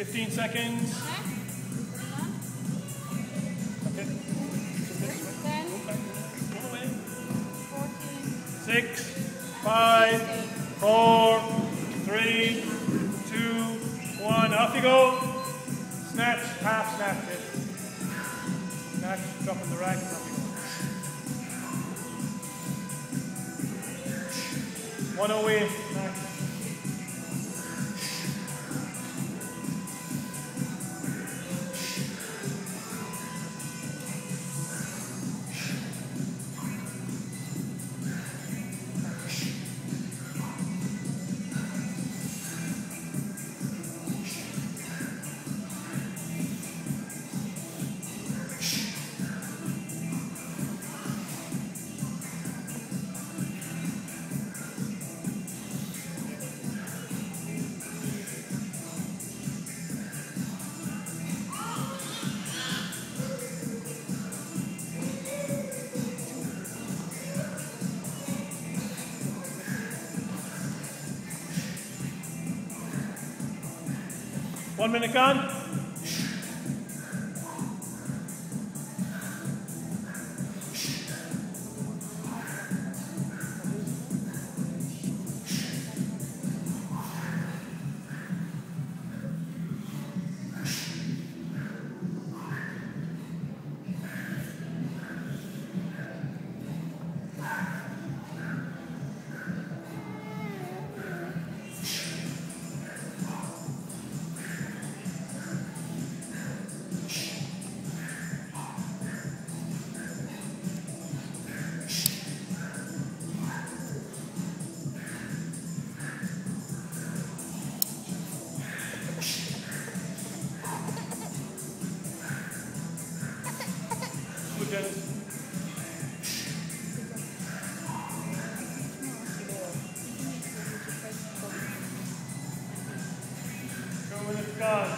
15 seconds. Okay. 6, 5, 4, 3, 2, 1. Off you go. Snatch, half snatch it. Snatch, drop in the rack, and off you go. One away. Snatch. One minute gone. Gone.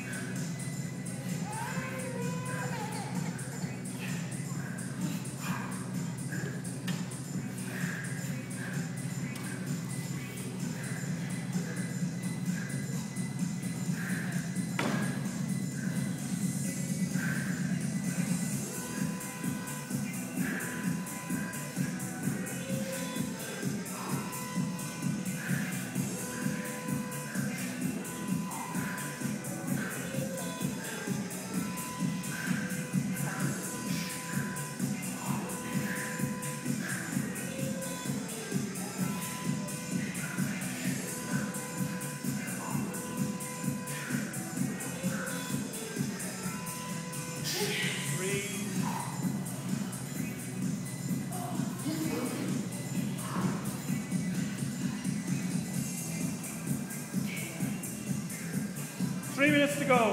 Three minutes to go.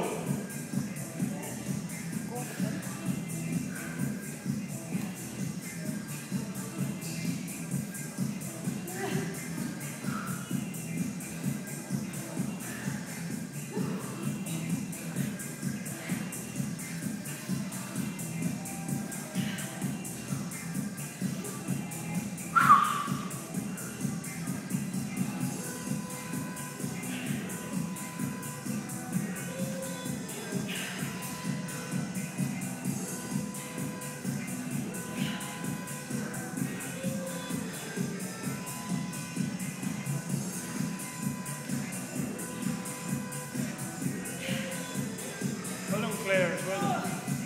Claire as well.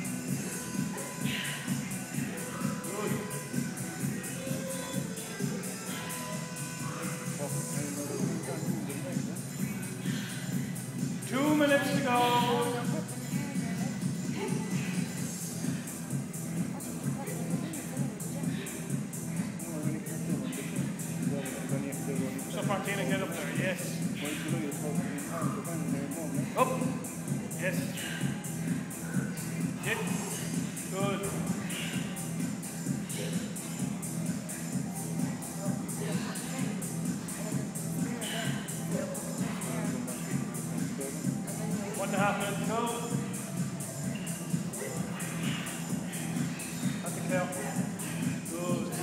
Good. 2 minutes to go. So Martina, get up there, yes. Up. Yes. Hit. Good. One and a half minutes to go. At the count. Good.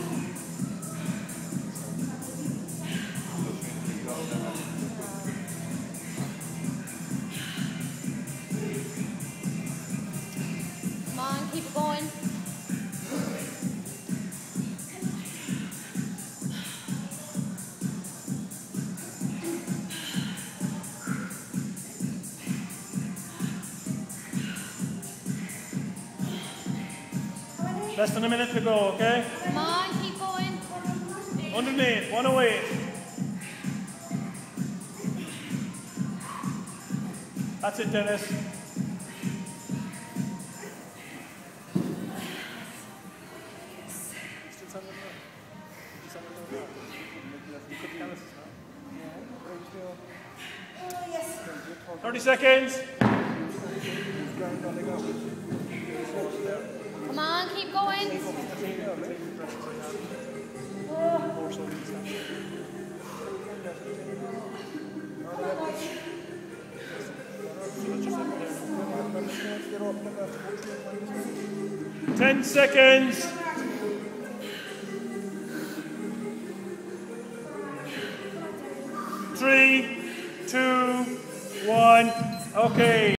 Less than a minute to go, okay? Come on, keep going. Underneath, 108. That's it, Dennis. Yes. 30 seconds. Come on, keep going. Ten seconds. 3, 2, 1. Okay.